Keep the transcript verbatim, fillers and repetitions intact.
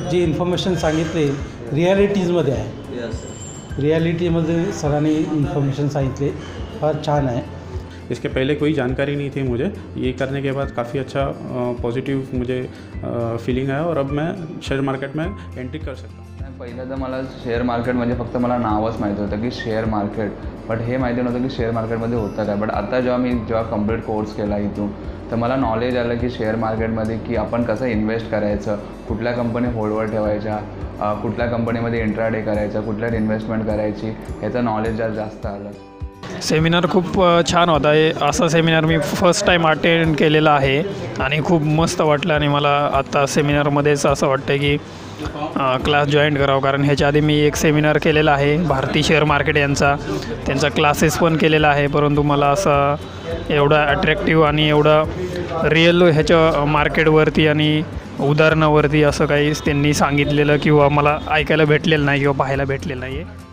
जे इन्फॉर्मेशन सांगितले रिॲलिटीजमध्ये आहे, रिॲलिटीमध्ये सरांनी इन्फॉर्मेशन सांगितले फार छान आहे। इसके पहले कोई जानकारी नहीं थी मुझे, ये करने के बाद काफ़ी अच्छा पॉजिटिव मुझे फीलिंग आया और अब मैं शेयर मार्केट में एंट्री कर सकता हूँ। पहिलं तर मला शेअर मार्केट म्हणजे फक्त मला नावच माहिती होतं की शेअर मार्केट, बट हे माहिती नव्हतं की शेअर मार्केटमध्ये होतं काय। बट आता जेव्हा मी जेव्हा कंप्लीट कोर्स केला इथून, तर मला नॉलेज आलं की शेअर मार्केटमध्ये की आपण कसं इन्व्हेस्ट करायचं, कुठल्या कंपनी होल्डवर ठेवायच्या, कुठल्या कंपनीमध्ये इंट्राडे करायचं, कुठल्यात इन्व्हेस्टमेंट करायची, ह्याचं नॉलेज जरा जास्त आलं। सेमिनार खूप छान होता। हे असा सेमिनार मी फर्स्ट टाईम अटेंड केलेला आहे आणि खूप मस्त वाटलं आणि मला आता सेमिनारमध्येच असं वाटतं की क्लास जॉईन करावं, कारण ह्याच्या आधी मी एक सेमिनार केलेला आहे भारतीय शेअर मार्केट यांचा, त्यांचा क्लासेस पण केलेला आहे, परंतु मला असं एवढा अट्रॅक्टिव्ह आणि एवढा रिअल ह्याच्या मार्केटवरती आणि उदाहरणावरती असं काही त्यांनी सांगितलेलं किंवा मला ऐकायला भेटलेलं नाही किंवा पाहायला भेटलेलं नाही आहे।